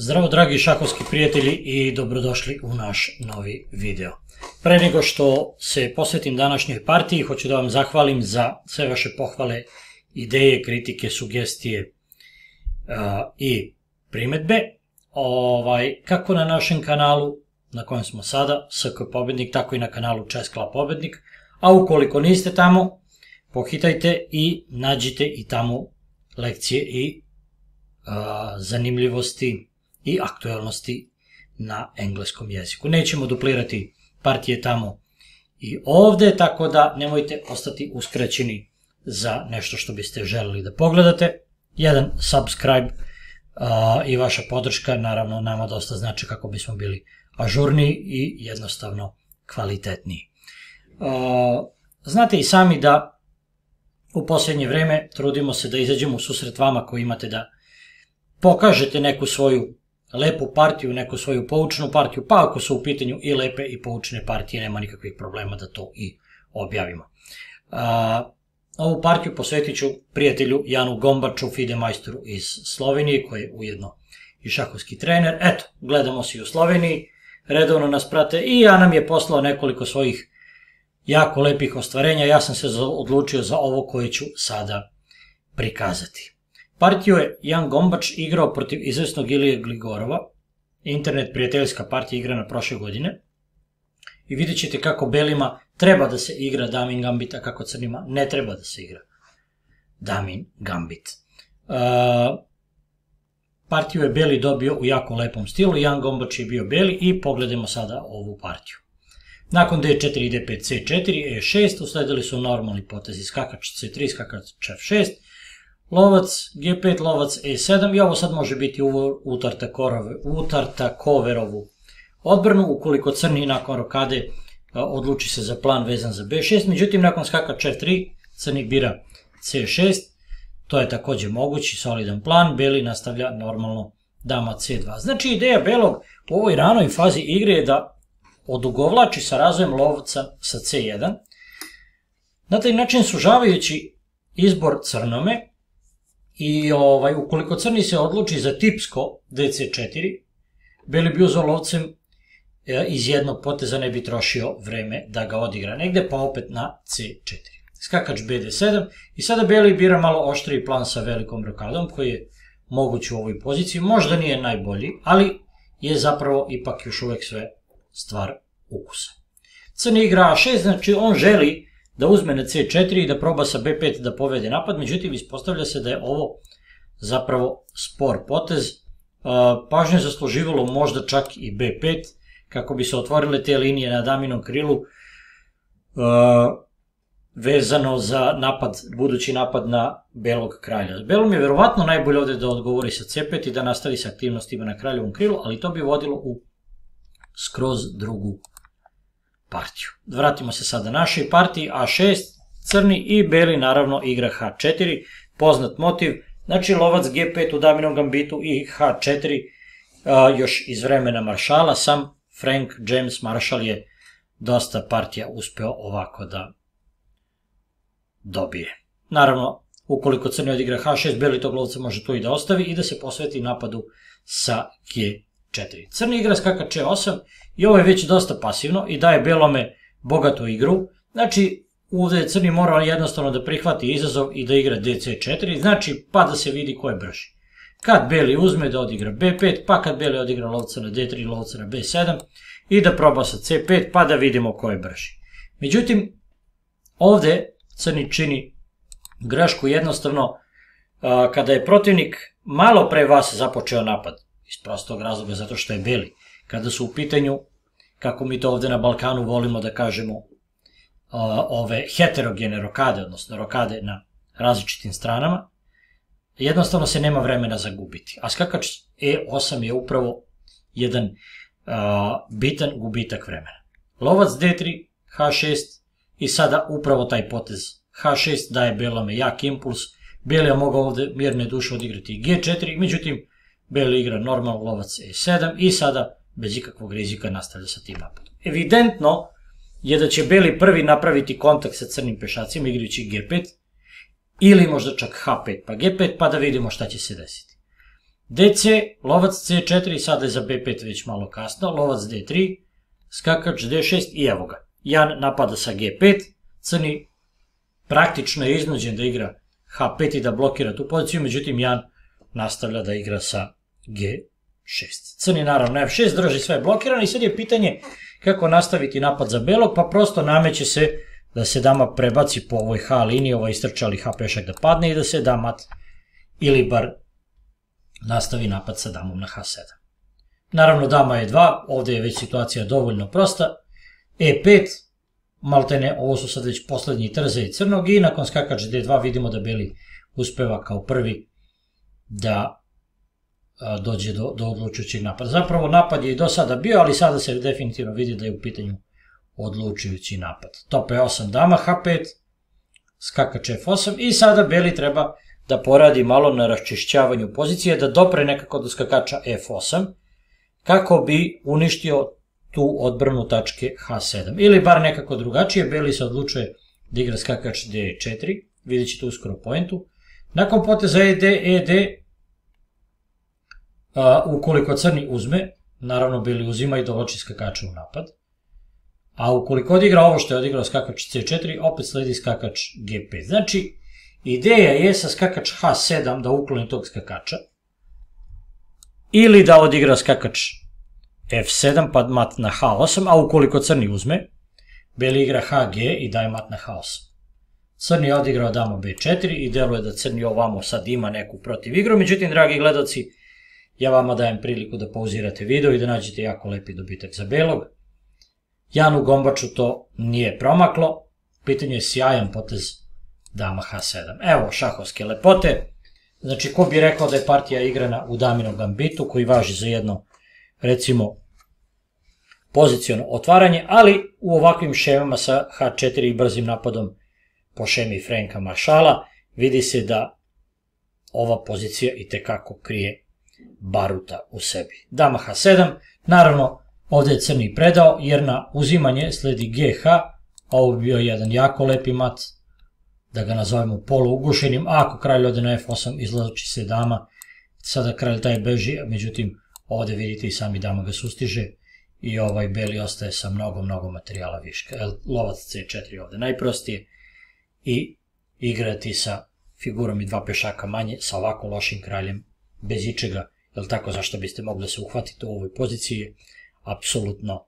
Zdravo dragi šahovski prijatelji i dobrodošli u naš novi video. Pre nego što se posvetim današnjoj partiji, hoću da vam zahvalim za sve vaše pohvale, ideje, kritike, sugestije i primetbe. Kako na našem kanalu, na kojem smo sada, SK Pobednik, tako i na kanalu Chess-Club Pobednik. A ukoliko niste tamo, pohitajte i nađite i tamo lekcije i zanimljivosti i aktuelnosti na engleskom jeziku. Nećemo duplirati partije tamo i ovde, tako da nemojte ostati uskraćeni za nešto što biste želeli da pogledate. Jedan subscribe i vaša podrška naravno nama dosta znači kako bismo bili ažurniji i jednostavno kvalitetniji. Znate i sami da u posljednje vreme trudimo se da izađemo u susret vama koji imate da pokažete neku svoju lepu partiju, neku svoju poučnu partiju, pa ako su u pitanju i lepe i poučne partije, nema nikakvih problema da to i objavimo. Ovu partiju posvetit ću prijatelju Janu Gombaču, FIDE majstoru iz Slovenije, koji je ujedno i šahovski trener. Eto, gledamo se i u Sloveniji, redovno nas prate i ja nam je poslao nekoliko svojih jako lepih ostvarenja. Ja sam se odlučio za ovo koje ću sada prikazati. Partiju je Jan Gombač igrao protiv izvesnog Ilije Gligorova, internet prijateljska partija igrana prošle godine. I vidjet ćete kako belima treba da se igra Damin Gambit, a kako crnima ne treba da se igra Damin Gambit. Partiju je beli dobio u jako lepom stilu, Jan Gombač je bio beli i pogledajmo sada ovu partiju. Nakon D4, D5, C4, E6 usledili su normalni potezi skakač C3, skakač F6, lovac G5, lovac E7 i ovo sad može biti utarta Koverovu odbranu ukoliko crni nakon rokade odluči se za plan vezan za B6, međutim nakon skakač F3 crni bira C6, to je također mogući solidan plan, beli nastavlja normalno dama C2. Znači ideja belog u ovoj ranoj fazi igre je da odugovlači sa razvojem lovca sa C1, na taj način sužavajući izbor crnome. I ukoliko crni se odluči za tipsko DC4, beli bi uzeo lovcem iz jednog poteza, ne bi trošio vreme da ga odigra negde, pa opet na C4. Skakač BD7 i sada beli bira malo oštriji plan sa velikom rokadom koji je moguć u ovoj poziciji. Možda nije najbolji, ali je zapravo ipak još uvek sve stvar ukusa. Crni igra A6, znači on želi da uzme na C4 i da proba sa B5 da povede napad, međutim ispostavlja se da je ovo zapravo spor potez. Pažnje zasluživalo možda čak i B5 kako bi se otvorile te linije na daminom krilu vezano za napad, budući napad na belog kralja. Belom je verovatno najbolje ovde da odgovori sa C5 i da nastavi sa aktivnostima na kraljevom krilu, ali to bi vodilo u skroz drugu partiju. Vratimo se sada našoj partiji, A6, crni i beli naravno igra H4, poznat motiv, znači lovac G5 u daminom gambitu i H4 još iz vremena Maršala, sam Frank James Marshall je dosta partija uspeo ovako da dobije. Naravno, ukoliko crni odigra H6, beli tog lovca može tu i da ostavi i da se posveti napadu sa G4. Crni igra skakač E8 i ovo je već dosta pasivno i daje belome bogatu igru. Znači, ovdje je crni morao jednostavno da prihvati izazov i da igra DC4, znači pa da se vidi ko je brži. Kad beli uzme da odigra B5, pa kad beli odigra lovca na D3, lovca na B7 i da proba sa C5, pa da vidimo ko je brži. Međutim, ovdje crni čini grešku jednostavno kada je protivnik malo pre vas započeo napad, iz prostog razloga zato što je beli. Kada su u pitanju, kako mi to ovde na Balkanu volimo da kažemo, ove heterogene rokade, odnosno rokade na različitim stranama, jednostavno se nema vremena za gubiti. A skakač E8 je upravo jedan bitan gubitak vremena. Lovac D3, H6 i sada upravo taj potez H6 daje belome jak impuls. Beli je mogao ovde mirne duše odigrati G4, međutim beli igra normalno lovac E7 i sada bez ikakvog rizika nastavlja sa tim napadom. Evidentno je da će beli prvi napraviti kontakt sa crnim pešacima igrajući G5 ili možda čak H5 pa G5 pa da vidimo šta će se desiti. DC, lovac C4, sada je za B5 već malo kasno, lovac D3, skakač D6 i evo ga. Jan napada sa G5, crni praktično je iznuđen da igra H5 i da blokira tu poziciju, međutim Jan nastavlja da igra sa G6. Crni naravno F6 drži sve blokirano i sad je pitanje kako nastaviti napad za belog, pa prosto nameće se da se dama prebaci po ovoj H liniji, ovaj istrčali H pešak da padne i da se da mat ili bar nastavi napad sa damom na H7. Naravno dama E2, ovdje je već situacija dovoljno prosta, E5, maltene ovo su sad već poslednji trzaji crnog i nakon skakač D2 vidimo da beli uspeva kao prvi da dođe do odlučujućeg napada. Zapravo napad je i do sada bio, ali sada se definitivno vidi da je u pitanju odlučujući napad. Top E8 dama H5, skakač F8 i sada beli treba da poradi malo na raščišćavanju pozicije, da dopre nekako do skakača F8 kako bi uništio tu odbranu tačke H7. Ili bar nekako drugačije, beli se odlučuje da igra skakač D4, vidjet ćete uskoro poentu. Nakon poteza ED, ukoliko crni uzme, naravno beli uzima i dovlači skakača u napad. A ukoliko odigra ovo što je odigrao skakač C4, opet sledi skakač G5. Znači, ideja je sa skakač H7 da ukloni tog skakača, ili da odigra skakač F7 pa mat na H8, a ukoliko crni uzme, beli igra HG i daje mat na H8. Crni je odigrao dama B4 i deluje da crni ovamo sad ima neku protiv igru, međutim, dragi gledalci, ja vama dajem priliku da pauzirate video i da nađete jako lepi dobitak za belog. Janu Gombaču to nije promaklo, pitanje je sjajan potez dama H7. Evo šahovske lepote, znači ko bi rekao da je partija igrana u daminom gambitu koji važi za jedno, recimo, poziciono otvaranje, ali u ovakvim šemama sa H4 i brzim napadom po šemi Franka Maršala vidi se da ova pozicija itekako krije baruta u sebi. Dama H7, naravno ovdje je crni predao jer na uzimanje sledi GH, a ovo bi bio jedan jako lepi mat, da ga nazovemo poluugušenim, a ako kralj ode na F8 izlači se dama, sada kralj taj beži, međutim ovdje vidite i sami dama ga sustiže i ovaj beli ostaje sa mnogo materijala viška. Lovac C4 ovdje najprostije i igrati sa figurom i dva pešaka manje sa ovako lošim kraljem bez ičega, jel tako, zašto biste mogli da se uhvatite u ovoj poziciji, apsolutno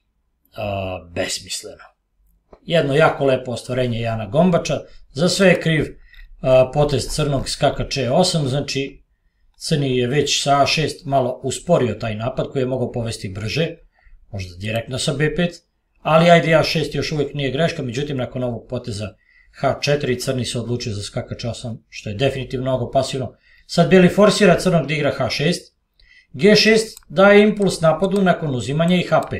besmisleno. Jedno jako lepo ostvarenje Jana Gombača, za sve je kriv potez crnog skakač E8, znači crni je već sa A6 malo usporio taj napad koji je mogao povesti brže, možda direktno sa B5, ali ajde A6 još uvijek nije greška, međutim nakon ovog poteza H4 crni se odlučio za skakač 8, što je definitivno mnogo pasivno. Sad beli forsira crnog da igra H6, G6 daje impuls napadu nakon uzimanja i H5.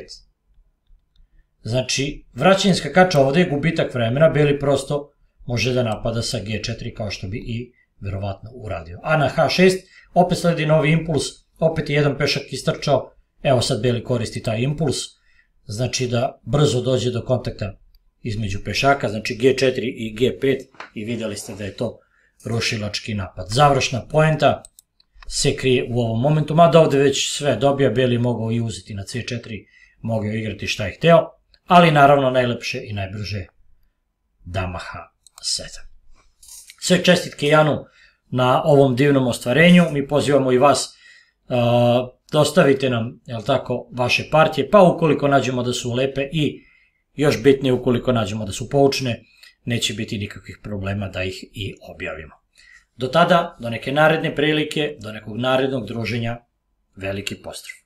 Znači, vraćanje skakača ovdje je gubitak vremena, beli prosto može da napada sa G4 kao što bi i verovatno uradio. A na H6 opet sledi novi impuls, opet je jedan pešak istrčao, evo sad beli koristi taj impuls, znači da brzo dođe do kontakta između pešaka, znači G4 i G5 i vidjeli ste da je to rušilački napad. Završna poenta se krije u ovom momentu, mada ovdje već sve dobija, beli mogao i uzeti na C4, mogao igrati šta je hteo, ali naravno najlepše i najbrže dama H7. Sve čestitke Janu na ovom divnom ostvarenju, mi pozivamo i vas, dostavite nam, jel tako, vaše partije, pa ukoliko nađemo da su lepe i još bitnije ukoliko nađemo da su poučne, neće biti nikakvih problema da ih i objavimo. Do tada, do neke naredne prilike, do nekog narednog druženja, veliki pozdrav!